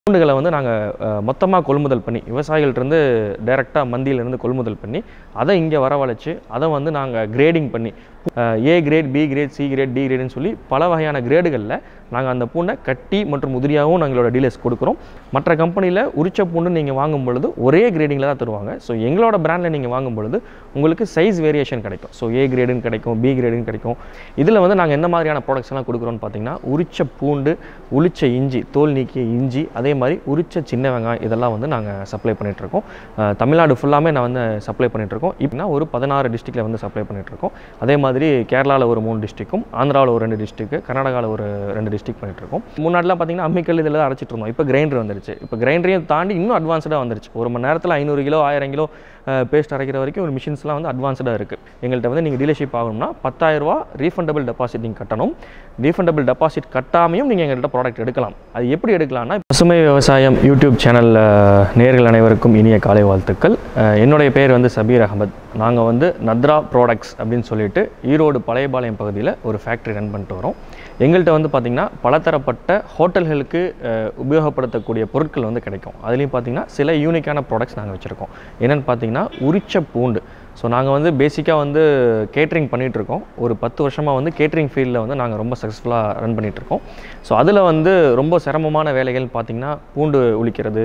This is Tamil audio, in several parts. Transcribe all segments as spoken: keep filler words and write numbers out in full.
பூண்டுகளை வந்து நாங்கள் மொத்தமாக கொள்முதல் பண்ணி விவசாயிகள்கிட்டருந்து டைரெக்டாக மந்தியிலேருந்து கொள்முதல் பண்ணி அதை இங்கே வரவழைச்சு அதை வந்து நாங்கள் கிரேடிங் பண்ணி A grade, B grade, C grade, D கிரேட்னு சொல்லி பல வகையான கிரேடுகளில் நாங்கள் அந்த பூண்டை கட்டி மற்றும் உதிரியாகவும் நாங்களோட டீலர்ஸ் கொடுக்குறோம். மற்ற கம்பெனியில் உரிச்ச பூண்டு நீங்கள் வாங்கும் பொழுது ஒரே கிரேடிங்கில் தான் தருவாங்க. ஸோ எங்களோட பிராண்டில் நீங்கள் வாங்கும் பொழுது உங்களுக்கு சைஸ் வேரியேஷன் கிடைக்கும். ஸோ ஏ கிரேடுன்னு கிடைக்கும், பி கிரேடுன்னு கிடைக்கும். இதில் வந்து நாங்கள் என்ன மாதிரியான ப்ராடக்ட்ஸ் எல்லாம் கொடுக்குறோன்னு பார்த்தீங்கன்னா, உரிச்ச பூண்டு, உளிச்ச இஞ்சி, தோல் நீக்கிய இஞ்சி, அதே மாதிரி உரிச்ச சின்ன வெங்காயம் இதெல்லாம் வந்து நாங்கள் சப்ளை பண்ணிகிட்ருக்கோம். தமிழ்நாடு ஃபுல்லாமே நான் வந்து சப்ளை பண்ணிகிட்ருக்கோம். இப்போனா ஒரு பதினாறு டிஸ்ட்ரிக்டில் வந்து சப்ளை பண்ணிகிட்ருக்கோம். அதே மாதிரி கேரளாவில் ஒரு மூணு டிஸ்ட்ரிக்கும், ஆந்திராவில் ஒரு ரெண்டு டிஸ்ட்ரிக்கு, கர்நாடகாவில் ஒரு ரெண்டு டிஸ்ட்ரிக் பண்ணிகிட்ருக்கோம். முன்னாடிலாம் பார்த்தீங்கன்னா அம்மிக்கல் இதில் அரைச்சிட்டு இருந்தோம். இப்போ கிரைண்டர் வந்துருச்சு. இப்போ கிரைண்டரையும் தாண்டி இன்னும் அட்வான்ஸ்டாக வந்துருச்சு. ஒரு மணி நேரத்தில் ஐநூறு கிலோ ஆயிரம் கிலோ பேஸ்ட் அரைக்கிற வரைக்கும் ஒரு மிஷின்ஸ்லாம் வந்து அட்வான்ஸ்டாக இருக்குது. எங்கள்கிட்ட வந்து நீங்கள் டீலர்ஷிப் ஆகணும்னா பத்தாயிரம் ரூபா ரீஃபண்டபிள் டெபாசிட் நீங்கள் கட்டணும். ரீஃபண்டபிள் டெபாசிட் கட்டாமையும் நீங்கள் எங்கள்கிட்ட ப்ராடக்ட் எடுக்கலாம். அது எப்படி எடுக்கலாம்னா, பசுமை விவசாயம் யூடியூப் சேனல் நேயர்கள் அனைவருக்கும் இனிய காலை வாழ்த்துக்கள். என்னுடைய பேர் வந்து சபீர் அகமது. நாங்கள் வந்து நத்ரா ப்ராடக்ட்ஸ் அப்படின்னு சொல்லிட்டு ஈரோடு பழையபாளையம் பகுதியில் ஒரு ஃபேக்ட்ரி ரன் பண்ணிட்டு வரோம். எங்கள்கிட்ட வந்து பார்த்திங்கன்னா பலதரப்பட்ட ஹோட்டல்களுக்கு உபயோகப்படுத்தக்கூடிய பொருட்கள் வந்து கிடைக்கும். அதுலேயும் பார்த்திங்கன்னா சில யூனிக்கான ப்ராடக்ட்ஸ் நாங்கள் வச்சுருக்கோம். என்னென்னு பார்த்திங்கன்னா உரிச்ச பூண்டு. ஸோ நாங்கள் வந்து பேசிக்காக வந்து கேட்ரிங் பண்ணிகிட்ருக்கோம். ஒரு பத்து வருஷமாக வந்து கேட்ரிங் ஃபீல்டில் வந்து நாங்கள் ரொம்ப சக்ஸஸ்ஃபுல்லாக ரன் பண்ணிகிட்ருக்கோம். ஸோ அதில் வந்து ரொம்ப சிரமமான வேலைகள் பார்த்திங்கன்னா பூண்டு உளிக்கிறது,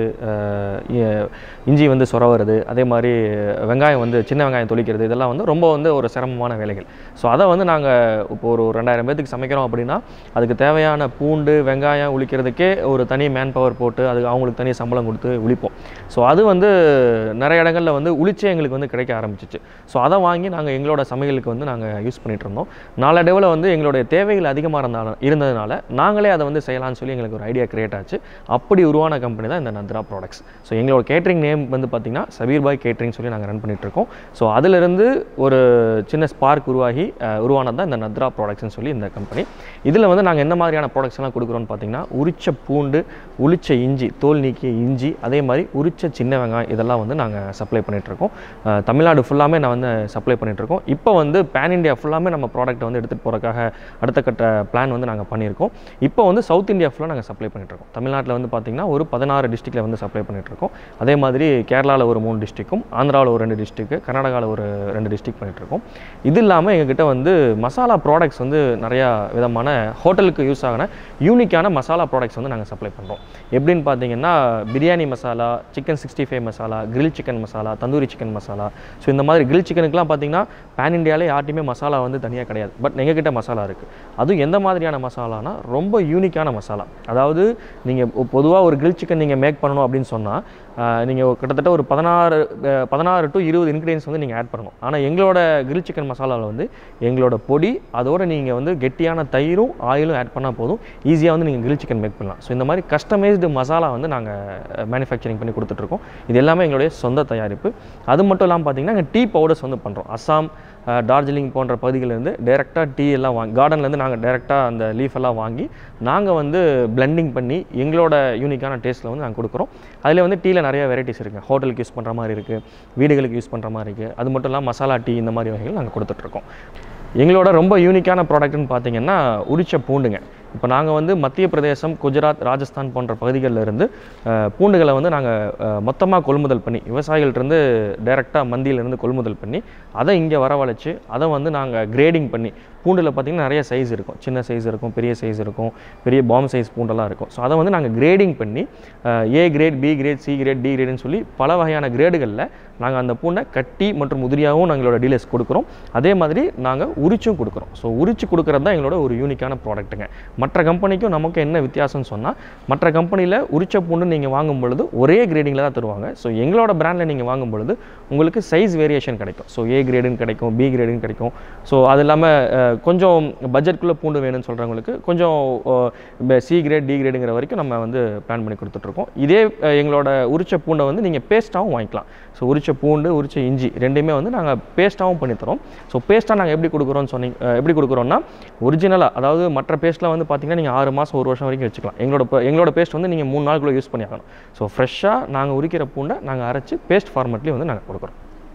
இஞ்சி வந்து சொரவுறது, அதே மாதிரி வெங்காயம் வந்து சின்ன வெங்காயம் தொளிக்கிறது, இதெல்லாம் வந்து ரொம்ப வந்து ஒரு சிரமமான வேலைகள். ஸோ அதை வந்து நாங்கள் இப்போ ஒரு ரெண்டாயிரம் பேத்துக்கு சமைக்கிறோம் அப்படின்னா அதுக்கு தேவையான பூண்டு வெங்காயம் உளிக்கிறதுக்கே ஒரு தனி மேன் பவர் போட்டு அதுக்கு அவங்களுக்கு தனி சம்பளம் கொடுத்து உளிப்போம். ஸோ அது வந்து நிறைய இடங்களில் வந்து உளிச்சே எங்களுக்கு வந்து கிடைக்க ஆரம்பிச்சிச்சு. ஸோ அதை வாங்கி நாங்கள் எங்களோட சமையலுக்கு வந்து நாங்கள் யூஸ் பண்ணிகிட்டு இருந்தோம். நாளடைவில் வந்து எங்களுடைய தேவைகள் அதிகமாக இருந்தாலும் இருந்ததுனால நாங்களே அதை வந்து செய்யலாம்னு சொல்லி எங்களுக்கு ஒரு ஐடியா கிரியேட் ஆச்சு. அப்படி உருவான கம்பெனி தான் இந்த நத்ரா ப்ராடக்ட்ஸ். ஸோ எங்களோட கேட்ரிங் நேம் வந்து பார்த்திங்கன்னா சபீர் பாய் கேட்ரிங் சொல்லி நாங்கள் ரன் பண்ணிகிட்ருக்கோம். ஸோ அதிலிருந்து ஒரு சின்ன ஸ்பார்க் உருவாகி உருவானது தான் இந்த நத்ரா ப்ராடக்ட்ஸ்னு சொல்லி இந்த கம்பெனி. இதில் வந்து நாங்கள் என்ன மாதிரியான ப்ராடக்ட்ஸ் எல்லாம் கொடுக்குறோன்னு பார்த்தீங்கன்னா, உரிச்ச பூண்டு, உளிச்ச இஞ்சி, தோல் நீக்கிய இஞ்சி, அதே மாதிரி உரிச்ச சின்ன வெங்காயம் இதெல்லாம் வந்து நாங்கள் சப்ளை பண்ணிகிட்ருக்கோம். தமிழ்நாடு ஃபுல்லாமே நான் வந்து சப்ளை பண்ணிகிட்ருக்கோம். இப்போ வந்து பேன் இண்டியா ஃபுல்லாமே நம்ம ப்ராடக்ட்டை வந்து எடுத்துகிட்டு போகிறக்காக அடுத்த கட்ட பிளான் வந்து நாங்கள் பண்ணியிருக்கோம். இப்போ வந்து சவுத் இந்தியா ஃபுல்லாக நாங்கள் சப்ளை பண்ணிகிட்ருக்கோம். தமிழ்நாட்டில் வந்து பார்த்திங்கன்னா ஒரு பதினாறு டிஸ்ட்ரிக்டில் வந்து சப்ளை பண்ணிகிட்ருக்கோம். அதே மாதிரி கேரளாவில் ஒரு மூணு டிஸ்ட்ரிக்கும், ஆந்திராவில் ஒரு ரெண்டு டிஸ்ட்ரிக்கு, கர்நாடகாவில் ஒரு ரெண்டு டிஸ்ட்ரிக் பண்ணிகிட்ருக்கோம். இது இல்லாமல் எங்ககிட்ட வந்து மசாலா ப்ராடக்ட்ஸ் வந்து நிறையா விதமான ஹோட்டலுக்கு யூஸ் ஆகின யூனிக்கான மசாலா ப்ராடக்ட்ஸ் வந்து நாங்கள் சப்ளை பண்ணுறோம். எப்படின்னு பார்த்தீங்கன்னா, biryani masala, chicken sixty five masala, grill chicken masala, tandoori chicken masala. So இந்த மாதிரி கிரில் சிக்கனுக்குலாம் பார்த்தீங்கன்னா பேன் இண்டியாவிலே யார்ட்டையுமே மசாலா வந்து தனியாக கிடையாது. பட் எங்ககிட்ட மசாலா இருக்குது. அதுவும் எந்த மாதிரியான மசாலானா ரொம்ப யூனிக்கான மசாலா. அதாவது நீங்கள் பொதுவாக ஒரு கிரில் சிக்கன் நீங்கள் மேக் பண்ணணும் அப்படின்னு சொன்னால் நீங்கள் கிட்டத்தட்ட ஒரு பதினாறு பதினாறு டு இருபது இன்க்ரீடியன்ஸ் வந்து நீங்கள் ஆட் பண்ணணும். ஆனால் எங்களோட கிரில் சிக்கன் மசாலாவில் வந்து எங்களோட பொடி அதோடு நீங்கள் வந்து கெட்டியான தயிரும் ஆயிலும் ஆட் பண்ணால் போதும், ஈஸியாக வந்து நீங்கள் கிரில் சிக்கன் மேக் பண்ணலாம். ஸோ இந்த மாதிரி கஸ்டமைஸ்டு மசாலா வந்து நாங்கள் மேனுஃபேக்சரிங் பண்ணி கொடுத்துட்ருக்கோம். இது எல்லாமே எங்களுடைய சொந்த தயாரிப்பு. அது மட்டும் இல்லாமல் பார்த்தீங்கன்னா நாங்கள் டீ பவுடர்ஸ் வந்து பண்ணுறோம். அஸ்ஸாம், டார்ஜிலிங் போன்ற பகுதிகளிலேருந்து டைரெக்டாக டீ எல்லாம் வாங்கி கார்டன்லேருந்து நாங்கள் டைரெக்டாக அந்த லீஃப் எல்லாம் வாங்கி நாங்கள் வந்து பிளெண்டிங் பண்ணி எங்களோட யூனிக்கான டேஸ்ட்டில் வந்து நாங்கள் கொடுக்குறோம். அதில் வந்து டீயில் நிறைய வெரைட்டிஸ் இருக்குது. ஹோட்டலுக்கு யூஸ் பண்ணுற மாதிரி இருக்குது, வீடுகளுக்கு யூஸ் பண்ணுற மாதிரி இருக்குது. அது மட்டும் இல்லாமல் மசாலா டீ இந்த மாதிரி வகைகள் நாங்கள் கொடுத்துட்ருக்கோம். எங்களோட ரொம்ப யூனிக்கான ப்ராடக்ட்னு பார்த்தீங்கன்னா உரிச்ச பூண்டுங்க. இப்போ நாங்கள் வந்து மத்திய பிரதேசம், குஜராத், ராஜஸ்தான் போன்ற பகுதிகளில் இருந்து பூண்டுகளை வந்து நாங்கள் மொத்தமாக கொள்முதல் பண்ணி விவசாயிகள்கிட்டருந்து டைரெக்டாக மந்தியிலேருந்து கொள்முதல் பண்ணி அதை இங்கே வரவழைச்சு அதை வந்து நாங்கள் கிரேடிங் பண்ணி, பூண்டில் பார்த்திங்கன்னா நிறைய சைஸ் இருக்கும். சின்ன சைஸ் இருக்கும், பெரிய சைஸ் இருக்கும், பெரிய பாம் சைஸ் பூண்டெல்லாம் இருக்கும். ஸோ அதை வந்து நாங்கள் கிரேடிங் பண்ணி A grade, B grade, C grade, D கிரேட்னு சொல்லி பல வகையான கிரேடுகளில் நாங்கள் அந்த பூண்டை கட்டி மற்றும் உதிரியாகவும் நாங்களோட டீலர்ஸ் கொடுக்குறோம். அதே மாதிரி நாங்கள் உரிச்சும் கொடுக்குறோம். ஸோ உரிச்சு கொடுக்குறது தான் எங்களோட ஒரு யூனிக்கான ப்ராடக்ட்டுங்க. மற்ற கம்பெனிக்கும் நமக்கு என்ன வித்தியாசம்னு சொன்னால், மற்ற கம்பெனியில் உரிச்ச பூண்டு நீங்கள் வாங்கும் பொழுது ஒரே கிரேடிங்கில் தான் தருவாங்க. ஸோ எங்களோட பிராண்டில் நீங்கள் வாங்கும் பொழுது உங்களுக்கு சைஸ் வேரியேஷன் கிடைக்கும். ஸோ ஏ கிரேடுன்னு கிடைக்கும், பி கிரேடுன்னு கிடைக்கும். ஸோ அது இல்லாமல் கொஞ்சம் பட்ஜெட்குள்ளே பூண்டு வேணும்னு சொல்கிறவங்களுக்கு கொஞ்சம் சி கிரேட், டி கிரேடுங்கிற வரைக்கும் நம்ம வந்து பிளான் பண்ணி கொடுத்துட்ருக்கோம். இதே எங்களோட உரிச்ச பூண்டை வந்து நீங்கள் பேஸ்ட்டாகவும் வாங்கிக்கலாம். ஸோ உரிச்ச பூண்டு, உரிச்ச இஞ்சி ரெண்டுமே வந்து நாங்கள் பேஸ்ட்டாகவும் பண்ணித்தரோம். ஸோ பேஸ்ட்டாக நாங்கள் எப்படி கொடுக்குறோன்னு சொன்னீங்க எப்படி கொடுக்குறோன்னா, ஒரிஜினலாக அதாவது மற்ற பேஸ்ட்டில் வந்து பார்த்திங்கன்னா நீங்கள் ஆறு மாதம் ஒரு வருஷம் வரைக்கும் வச்சுக்கலாம். எங்களோட எங்களோட பேஸ்ட் வந்து நீங்கள் மூணு நாளுக்குள்ளே யூஸ் பண்ணி ஆகணும். ஸோ ஃப்ரெஷ்ஷாக நாங்கள் உரிக்கிற பூண்டை நாங்கள் அரைச்சி பேஸ்ட் ஃபார்மேட்லேயும் வந்து நாங்கள் கொடுக்குறோம்.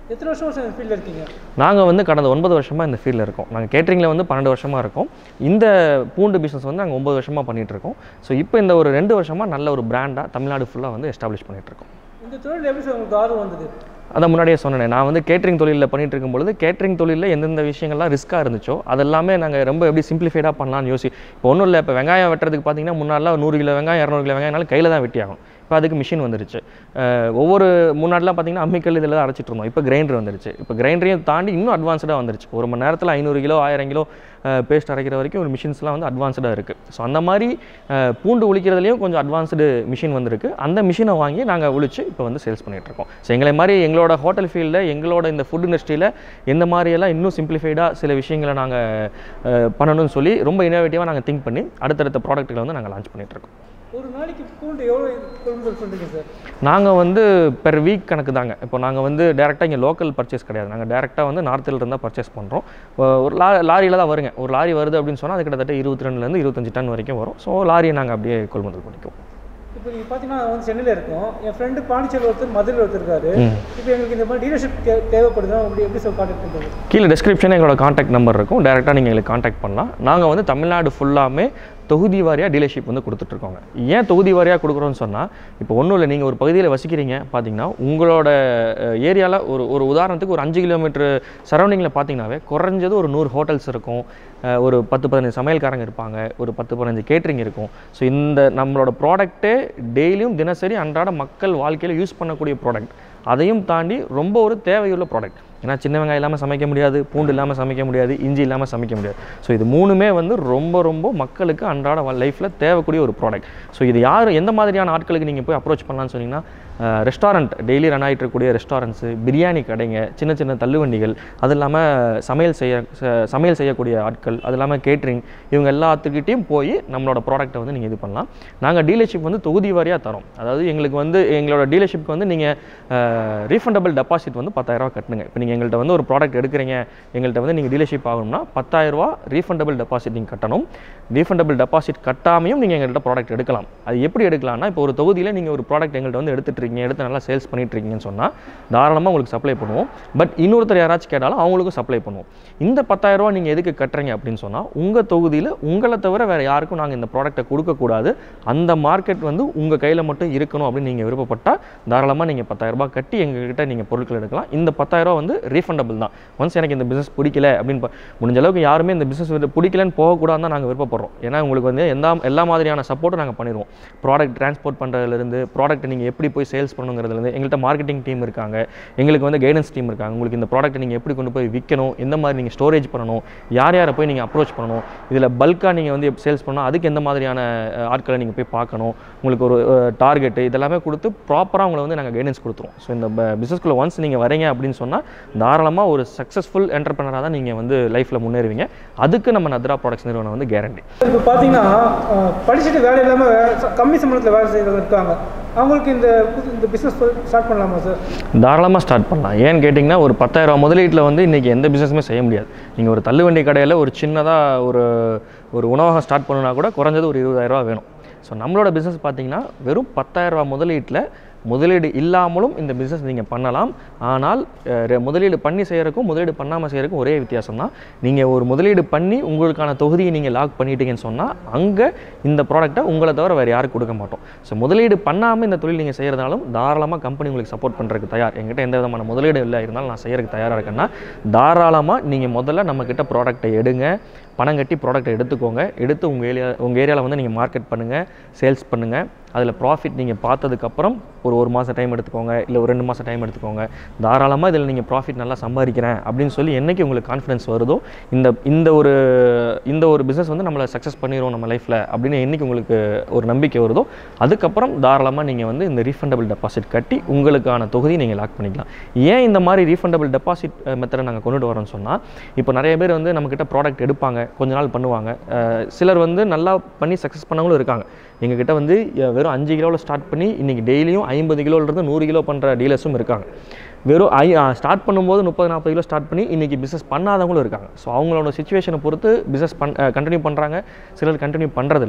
எத்தனை வருஷமா சார் இந்த ஃபீல்டில் இருக்கீங்க? நாங்கள் வந்து கடந்த ஒன்பது வருஷமாக இந்த ஃபீல்டில் இருக்கோம். நாங்கள் கேட்ரிங்கில் வந்து பன்னெண்டு வருஷமாக இருக்கோம். இந்த பூண்டு பிஸ்னஸ் வந்து நாங்கள் ஒம்பது வருஷமாக பண்ணிகிட்டு இருக்கோம். ஸோ இப்போ இந்த ஒரு ரெண்டு வருஷமாக நல்ல ஒரு பிராண்டாக தமிழ்நாடு ஃபுல்லாக வந்து எஸ்டாப்ளிஷ் பண்ணிகிட்டு இருக்கோம். இந்த தொழில் எப்படி சார் உங்களுக்கு ஆர்வம் வந்தது? அதை முன்னாடியே சொன்னேன், நான் வந்து கேட்ரிங் தொழிலில் பண்ணிகிட்டு இருக்கும்பொழுது கேட்ரிங் தொழிலில் எந்தெந்த விஷயங்கள்லாம் ரிஸ்க்காக இருந்துச்சோ அதெல்லாமே நாங்கள் ரொம்ப எப்படி சிம்பிளிஃபைடாக பண்ணலாம்னு யோசி. இப்போ ஒன்றும் இல்லை, இப்போ வெங்காயம் வெட்டுறதுக்கு பார்த்தீங்கன்னா முன்னாடிலாம் நூறு கிலோ வெங்காயம் இரநூறு கிலோ வெங்காயம்னாலும் கையில் தான் வெட்டி ஆகும். இப்போ அதுக்கு மிஷின் வந்துருச்சு. ஒவ்வொரு முன்னாடிலாம் பார்த்தீங்கன்னா அம்மிக்கல் இதில் தான் அரைச்சிட்டு இருந்தோம். இப்போ கிரைண்டர் வந்துருச்சு. இப்போ கிரைண்டரையும் தாண்டி இன்னும் அட்வான்ஸ்டாக வந்துருச்சு. ஒரு மணி நேரத்தில் ஐநூறு கிலோ ஆயிரம் கிலோ பேஸ்ட் அரைக்கிற வரைக்கும் ஒரு மிஷின்ஸ்லாம் வந்து அட்வான்ஸ்டாக இருக்குது. ஸோ அந்த மாதிரி பூண்டு உளிக்கிறதுலையும் கொஞ்சம் அட்வான்ஸ்டு மிஷின் வந்திருக்கு. அந்த மிஷினை வாங்கி நாங்கள் உளிச்சு இப்போ வந்து சேல்ஸ் பண்ணிகிட்ருக்கோம். ஸோ எங்களை மாதிரி எங்களோட ஹோட்டல் ஃபீல்டில் எங்களோட இந்த ஃபுட் இண்டஸ்ட்ரியில் எந்த மாதிரியெல்லாம் இன்னும் சிம்பிளிஃபைடாக சில விஷயங்களை நாங்கள் பண்ணணும்னு சொல்லி ரொம்ப இனோவேட்டிவாக நாங்கள் திங்க் பண்ணி அடுத்தடுத்த ப்ராடக்ட்டுகளை வந்து நாங்கள் லான்ச் பண்ணிகிட்ருக்கோம். ஒரு நாளைக்கு பூண்டு எவ்வளோ கொள்முதல் பண்ணுறீங்க சார்? நாங்கள் வந்து பெர் வீக் கணக்கு தாங்க. இப்போ நாங்கள் வந்து டேரெக்டாக இங்கே லோக்கல் பர்ச்சேஸ் கிடையாது. நாங்கள் டேரெக்டாக வந்து நார்த்தில் இருந்தால் பர்ச்சேஸ் பண்ணுறோம். ஒரு லா லாரியில் தான் வருங்க. ஒரு லாரி வருது அப்படின்னு சொன்னால் அது கிட்டத்தட்ட இருபத்தி ரெண்டுலேருந்து இருபத்தஞ்சு டன் வரைக்கும் வரும். ஸோ லாரியை நாங்கள் அப்படியே கொள்முதல் பண்ணிக்குவோம். இப்போ நீங்கள் பார்த்தீங்கன்னா வந்து சென்னையில் இருக்கோம். என் ஃப்ரெண்டு பாண்டிச்சேரி ஒருத்தர் மதுரையில் ஒருத்தர் இருக்காரு. இப்போ எங்களுக்கு இந்த மாதிரி டீலர்ஷிப் தேவைப்படுதுன்னா அப்படி எப்படி சார் கான்டாக்ட் பண்ணுறது? கீழே டிஸ்கிரிப்ஷனில் எங்களோட கான்டாக்ட் நம்பர் இருக்கும். டேரெக்டாக நீங்கள் எங்களுக்கு கான்டாக்ட் பண்ணலாம். நாங்கள் வந்து தமிழ்நாடு ஃபுல்லாமே தொகுதி வாரியாக டீலர்ஷிப் வந்து கொடுத்துட்ருக்கோங்க. ஏன் தொகுதி வாரியாக கொடுக்குறோன்னு சொன்னால், இப்போ ஒன்றும் இல்லை, நீங்கள் ஒரு பகுதியில் வசிக்கிறீங்க பார்த்தீங்கன்னா உங்களோட ஏரியாவில் ஒரு ஒரு உதாரணத்துக்கு ஒரு அஞ்சு கிலோமீட்டர் சரௌண்டிங்கில் பார்த்தீங்கன்னாவே குறைஞ்சது ஒரு நூறு ஹோட்டல்ஸ் இருக்கும், ஒரு பத்து பதினஞ்சு சமையல்காரங்க இருப்பாங்க, ஒரு பத்து பதினஞ்சு கேட்ரிங் இருக்கும். ஸோ இந்த நம்மளோட ப்ராடக்ட்டே டெய்லியும் தினசரி அன்றாட மக்கள் வாழ்க்கையில் யூஸ் பண்ணக்கூடிய ப்ராடக்ட். அதையும் தாண்டி ரொம்ப ஒரு தேவையுள்ள ப்ராடக்ட். ஏன்னா சின்ன வெங்காயம் இல்லாமல் சமைக்க முடியாது, பூண்டு இல்லாமல் சமைக்க முடியாது, இஞ்சி இல்லாமல் சமைக்க முடியாது. ஸோ இது மூணுமே வந்து ரொம்ப ரொம்ப மக்களுக்கு அன்றாட லைஃப்பில் தேவைக்கூடிய ஒரு ப்ராடக்ட். ஸோ இது யார் எந்த மாதிரியான ஆட்களுக்கு நீங்கள் போய் அப்ரோச் பண்ணலான்னு சொன்னீங்கன்னா, ரெஸ்டாரண்ட் டெய்லி ரன் ஆகிட்டு இருக்கக்கூடிய ரெஸ்டாரண்ட்ஸு, பிரியாணி கடைங்க, சின்ன சின்ன தள்ளுவண்டிகள், அது இல்லாமல் சமையல் செய்ய சமையல் செய்யக்கூடிய ஆட்கள், அது இல்லாமல் கேட்ரிங், இவங்க எல்லாத்துக்கிட்டையும் போய் நம்மளோட ப்ராடக்ட்டை வந்து நீங்கள் இது பண்ணலாம். நாங்கள் டீலர்ஷிப் வந்து தொகுதி வாரியாக தரோம். அதாவது எங்களுக்கு வந்து எங்களோட டீலர்ஷிப்க்கு வந்து நீங்கள் ரீஃபண்டபிள் டெபாசிட் வந்து பத்தாயிரரூவா கட்டணுங்க. இப்போ நீங்கள் எங்கள்கிட்ட வந்து ஒரு ப்ராடக்ட் எடுக்கிறீங்க, எங்கள்கிட்ட வந்து நீங்கள் டீலர்ஷிப் ஆகணும்னா பத்தாயிரரூவா ரீஃபண்டபிள் டெபாசிட் நீங்கள் கட்டணும். ரீஃபண்டபிள் டெபாசிட் கட்டாமையும் நீங்கள் எங்கள்கிட்ட ப்ராடக்ட் எடுக்கலாம். அது எப்படி எடுக்கலாம்னா, இப்போ ஒரு தொகுதியில் நீங்கள் ஒரு ப்ராடக்ட் எங்கள்கிட்ட வந்து எடுத்துகிட்டு இருக்கீங்க, எடுத்து நல்லா சேல்ஸ் பண்ணிட்டு இருக்கீங்கன்னு சொன்னால் தாராளமாக உங்களுக்கு சப்ளை பண்ணுவோம். பட் இன்னொருத்தர் யாராச்சும் கேட்டாலும் அவங்களுக்கும் சப்ளை பண்ணுவோம். இந்த பத்தாயிரரூவா நீங்கள் எதுக்கு கட்டுறீங்க அப்படின்னு சொன்னால், உங்கள் தொகுதியில் உங்களை தவிர வேறு யாருக்கும் நாங்கள் இந்த ப்ராடக்ட்டை கொடுக்கக்கூடாது, அந்த மார்க்கெட் வந்து உங்கள் கையில் மட்டும் இருக்கணும் அப்படின்னு நீங்கள் விருப்பப்பட்டால் தாராளமாக நீங்கள் பத்தாயிரரூபா கட்டி எங்ககிட்ட நீங்கள் பொருட்கள் எடுக்கலாம். இந்த பத்தாயிரரூவா வந்து ரீஃபண்டபிள் தான். ஒன்ஸ் எனக்கு இந்த பிஸ்னஸ் பிடிக்கல அப்படின்னு முடிஞ்ச அளவுக்கு யாருமே இந்த பிஸ்னஸ் பிடிக்கலன்னு போகக்கூடாதுன்னு தான் நாங்கள் விருப்பப்படுறோம். ஏன்னா உங்களுக்கு வந்து எந்த எல்லா மாதிரியான சப்போர்ட்டும் நாங்கள் பண்ணிடுவோம். ப்ராடக்ட் டிரான்ஸ்போர்ட் பண்ணுறதுலேருந்து, ப்ராடக்ட் நீங்கள் எப்படி போய் சேல்ஸ் பண்ணணுங்கிறதுலேருந்து, எங்கள்கிட்ட மார்க்கெட்டிங் டீம் இருக்காங்க, எங்களுக்கு வந்து கைடன்ஸ் டீம் இருக்காங்க. உங்களுக்கு இந்த ப்ராடக்ட்டை நீங்கள் எப்படி கொண்டு போய் விற்கணும், எந்த மாதிரி நீங்கள் ஸ்டோரேஜ் பண்ணணும், யார் யாரை போய் நீங்கள் அப்ரோச் பண்ணணும், இதில் பல்காக நீங்கள் வந்து சேல்ஸ் பண்ணணும், அதுக்கு எந்த மாதிரியான ஆட்களை நீங்கள் போய் பார்க்கணும், உங்களுக்கு ஒரு டார்கெட்டு இதெல்லாமே கொடுத்து ப்ராப்பராக உங்களை வந்து நாங்கள் கைடன்ஸ் கொடுத்துருவோம். ஸோ இந்த பிஸ்னஸ்க்குள்ளே ஒன்ஸ் நீங்கள் வரீங்க அப்படின்னு சொன்னால் தாராளமாக ஒரு சக்ஸஸ்ஃபுல் என்டர்பிரனராக தான் நீங்கள் வந்து லைஃப்பில் முன்னேறுவீங்க. அதுக்கு நம்ம நத்ரா ப்ராடக்ட்ஸ் நிறுவனம் வந்து கேரண்டி. இப்போ பார்த்தீங்கன்னா படிச்சுட்டு வேலை இல்லாமல் கம்மி சம்பளத்தில் வேலை செய்கிறவங்க இருக்காங்க, அவங்களுக்கு இந்த இந்த பிஸ்னஸ் ஸ்டார்ட் பண்ணலாமா சார்? தாராளமாக ஸ்டார்ட் பண்ணலாம். ஏன்னு கேட்டிங்கன்னா, ஒரு பத்தாயிரரூவா முதலீட்டில் வந்து இன்றைக்கி எந்த பிஸ்னஸுமே செய்ய முடியாது. நீங்கள் ஒரு தள்ளுவண்டி கடையில் ஒரு சின்னதாக ஒரு ஒரு உணவகம் ஸ்டார்ட் பண்ணுனா கூட குறைஞ்சது ஒரு இருபதாயிரரூவா வேணும். ஸோ நம்மளோட பிஸ்னஸ் பார்த்தீங்கன்னா வெறும் பத்தாயிரரூவா முதலீட்டில் முதலீடு இல்லாமலும் இந்த பிஸ்னஸ் நீங்கள் பண்ணலாம். ஆனால் முதலீடு பண்ணி செய்கிறக்கும் முதலீடு பண்ணாமல் செய்கிறக்கும் ஒரே வித்தியாசம் தான். நீங்கள் ஒரு முதலீடு பண்ணி உங்களுக்கான தொகுதியை நீங்கள் லாக் பண்ணிட்டீங்கன்னு சொன்னால் அங்கே இந்த ப்ராடக்ட்டை உங்களை தவிர வேறு யாருக்கு கொடுக்க மாட்டோம். ஸோ முதலீடு பண்ணாமல் இந்த தொழில் நீங்கள் செய்கிறதாலும் தாராளமாக கம்பெனி உங்களுக்கு சப்போர்ட் பண்ணுறதுக்கு தயார். எங்கிட்ட எந்த விதமான முதலீடு இல்லை இருந்தாலும் நான் செய்கிறதுக்கு தயாராக இருக்கேன்னா தாராளமாக நீங்கள் முதல்ல நம்மக்கிட்ட ப்ராடக்ட்டை எடுங்க, பணம் கட்டி ப்ராடக்ட்டை எடுத்துக்கோங்க. எடுத்து உங்கள் ஏரியா உங்கள் ஏரியாவில் வந்து நீங்கள் மார்க்கெட் பண்ணுங்கள், சேல்ஸ் பண்ணுங்கள். அதில் ப்ராஃபிட் நீங்கள் பார்த்ததுக்கப்புறம் ஒரு ஒரு மாதம் டைம் எடுத்துக்கோங்க, இல்லை ஒரு ரெண்டு மாதம் டைம் எடுத்துக்கோங்க. தாராளமாக இதில் நீங்கள் ப்ராஃபிட் நல்லா சம்பாதிக்கிறேன் அப்படின்னு சொல்லி என்றைக்கு உங்களுக்கு கான்ஃபிடன்ஸ் வருதோ, இந்த இந்த ஒரு இந்த ஒரு பிஸ்னஸ் வந்து நம்மளை சக்ஸஸ் பண்ணிடுவோம் நம்ம லைஃப்பில் அப்படின்னு என்றைக்கு உங்களுக்கு ஒரு நம்பிக்கை வருதோ, அதுக்கப்புறம் தாராளமாக நீங்கள் வந்து இந்த ரீஃபண்டபிள் டெபாசிட் கட்டி உங்களுக்கான தொகுதியை நீங்கள் லாக் பண்ணிக்கலாம். ஏன் இந்த மாதிரி ரீஃபண்டபிள் டெபாசிட் மெத்தடை நாங்கள் கொண்டுட்டு வரோம்னு சொன்னால், இப்போ நிறைய பேர் வந்து நம்மக்கிட்ட ப்ராடக்ட் எடுப்பாங்க, கொஞ்ச நாள் பண்ணுவாங்க. சிலர் வந்து நல்லா பண்ணி சக்ஸஸ் பண்ணவங்களும் இருக்காங்க. எங்ககிட்ட வந்து வெறும் அஞ்சு கிலோவில் ஸ்டார்ட் பண்ணி இன்றைக்கி டெய்லியும் ஐம்பது கிலோலேருந்து நூறு கிலோ பண்ணுற டீலர்ஸும் இருக்காங்க. வெறும் ஐ ஸ்டார்ட் பண்ணும்போது முப்பது நாற்பது கிலோ ஸ்டார்ட் பண்ணி இன்றைக்கி பிஸ்னஸ் பண்ணாதவங்களும் இருக்காங்க. ஸோ அவங்களோட சிச்சுவேஷனை பொறுத்து பிஸ்னஸ் பண் கண்டினியூ பண்ணுறாங்க, சிலர் கண்டினியூ பண்ணுறதில்ல.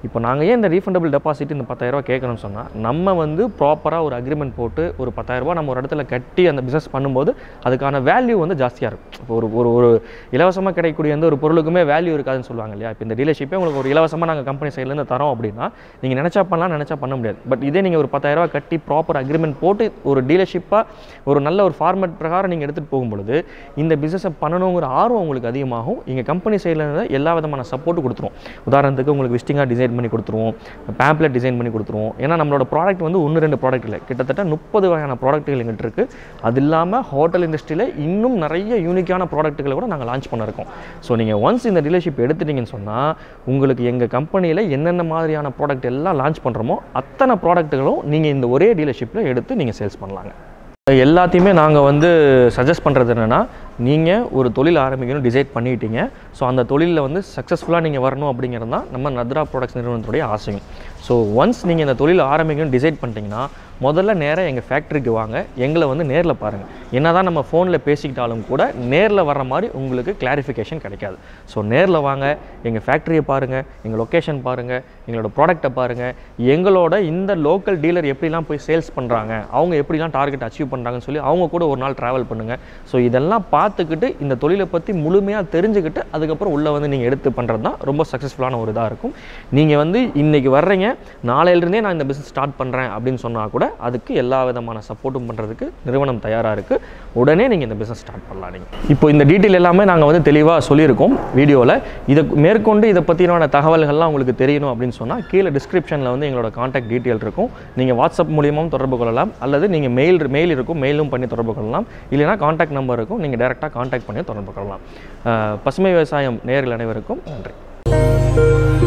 இப்போ நாங்கள் ஏன் இந்த ரீஃபண்டபிள் டெபாசிட் இந்த பத்தாயிரரூபா கேட்குறோம்னு சொன்னால், நம்ம வந்து ப்ராப்பராக ஒரு அக்ரிமெண்ட் போட்டு ஒரு பத்தாயிரரூபா நம்ம ஒரு இடத்துல கட்டி அந்த பிஸ்னஸ் பண்ணும்போது அதுக்கான வேல்யூ வந்து ஜாஸ்தியாக இருக்கும். இப்போ ஒரு ஒரு ஒரு இலவசமாக கிடைக்கக்கூடிய எந்த ஒரு பொருளுக்குமே வேல்யூ இருக்காதுன்னு சொல்லுவாங்க இல்லையா? இப்போ இந்த டீலர்ஷிப்பே உங்களுக்கு ஒரு இலவசமாக நாங்கள் கம்பெனி சைட்லேருந்து தரோம் அப்படின்னா நீங்கள் நினச்சா பண்ணலாம், நினச்சா பண்ண முடியாது. பட் இதே நீங்கள் ஒரு பத்தாயிரரூபா கட்டி ப்ராப்பர் அக்ரிமெண்ட் போட்டு ஒரு டீலர்ஷிப்பாக ஒரு நல்ல ஒரு ஃபார்மேட் பிரகாரம் நீங்கள் எடுத்துகிட்டு போகும்பொழுது இந்த பிஸ்னஸை பண்ணணுங்கிற ஆர்வம் உங்களுக்கு அதிகமாகும். எங்கள் கம்பெனி சைட்லேருந்து எல்லா விதமான சப்போர்ட்டும் கொடுத்துருவோம். உதாரணத்துக்கு உங்களுக்கு விசிட்டிங்காக டிசைன் பண்ணி கொடுத்துருவோம், பேம்ப்ளெட் டிசைன் பண்ணி கொடுத்துருவோம். ஏன்னா நம்மளோட ப்ராடக்ட் வந்து ஒன்று ரெண்டு ப்ராடக்ட் இல்லை, கிட்டத்தட்ட முப்பது வகையான ப்ராடக்ட்டுகள் எங்கிட்ட இருக்குது. அது இல்லாமல் ஹோட்டல் இண்டஸ்ட்ரியில் இன்னும் நிறைய யூனிக்கான ப்ராடக்ட்டுகளை கூட நாங்கள் லான்ச் பண்ணியிருக்கோம். ஸோ நீங்கள் ஒன்ஸ் இந்த டீலர்ஷிப் எடுத்துட்டீங்கன்னு சொன்னால் உங்களுக்கு எங்கள் கம்பெனியில் என்னென்ன மாதிரியான ப்ராடக்ட் எல்லாம் லான்ச் பண்ணுறோமோ அத்தனை ப்ராடக்ட்டுகளும் நீங்கள் இந்த ஒரே டீலர்ஷிப்பில் எடுத்து நீங்கள் சேல்ஸ் பண்ணலாங்க. எல்லாத்தையுமே நாங்கள் வந்து சஜஸ்ட் பண்ணுறது என்னென்னா, நீங்கள் ஒரு தொழில் ஆரம்பிக்கணும் டிசைட் பண்ணிட்டீங்க. ஸோ அந்த தொழிலில் வந்து சக்ஸஸ்ஃபுல்லாக நீங்கள் வரணும் அப்படிங்கிறது தான் நம்ம நத்ரா ப்ராடக்ட்ஸ் நிறுவனத்துடைய ஆசையும். ஸோ ஒன்ஸ் நீங்கள் இந்த தொழில் ஆரம்பிக்கணும் டிசைட் பண்ணிட்டீங்கன்னா முதல்ல நேராக எங்கள் ஃபேக்ட்ரிக்கு வாங்க, எங்களை வந்து நேரில் பாருங்கள். என்ன தான் நம்ம ஃபோனில் பேசிக்கிட்டாலும் கூட நேரில் வர்ற மாதிரி உங்களுக்கு கிளாரிஃபிகேஷன் கிடைக்காது. ஸோ நேரில் வாங்க, எங்கள் ஃபேக்ட்ரியை பாருங்கள், எங்கள் லொக்கேஷன் பாருங்கள், எங்களோட ப்ராடக்ட்டை பாருங்கள், எங்களோட இந்த லோக்கல் டீலர் எப்படிலாம் போய் சேல்ஸ் பண்ணுறாங்க, அவங்க எப்படிலாம் டார்கெட் அச்சீவ் பண்ணுறாங்கன்னு சொல்லி அவங்க கூட ஒரு நாள் ட்ராவல் பண்ணுங்கள். ஸோ இதெல்லாம் பார்த்துக்கிட்டு இந்த தொழிலை பற்றி முழுமையாக தெரிஞ்சுக்கிட்டு அதுக்கப்புறம் உள்ளே வந்து நீங்கள் எடுத்து பண்ணுறது தான் ரொம்ப சக்ஸஸ்ஃபுல்லான ஒரு இதாக இருக்கும். நீங்கள் வந்து இன்றைக்கி வர்றீங்க, நாளையிலிருந்தே நான் இந்த பிஸ்னஸ் ஸ்டார்ட் பண்ணுறேன் அப்படின்னு சொன்னால் கூட அதுக்கு எல்லா விதமான சப்போர்ட்டும் பண்ணுறதுக்கு நிறுவனம் தயாராக இருக்குது. உடனே நீங்கள் இந்த பிஸ்னஸ் ஸ்டார்ட் பண்ணலாம். நீங்கள் இப்போ இந்த டீட்டெயில் எல்லாமே நாங்கள் வந்து தெளிவாக சொல்லியிருக்கோம் வீடியோவில். இதை மேற்கொண்டு இதை பற்றின தகவல்கள்லாம் உங்களுக்கு தெரியணும் அப்படின்னு சொன்னால் கீழே டிஸ்கிரிப்ஷனில் வந்து எங்களோட காண்டாக்ட் டீட்டெயில் இருக்கும். நீங்கள் வாட்ஸ்அப் மூலியமாகவும் தொடர்பு கொள்ளலாம், அல்லது நீங்கள் மெயில் மெயில் இருக்கும் மெயிலும் பண்ணி தொடர்பு கொள்ளலாம். இல்லைனா காண்டாக்ட் நம்பர் இருக்கும், நீங்கள் டேரெக்டாக காண்டாக்ட் பண்ணி தொடர்பு கொள்ளலாம். பசுமை விவசாயம் நேயர்கள் அனைவருக்கும் நன்றி.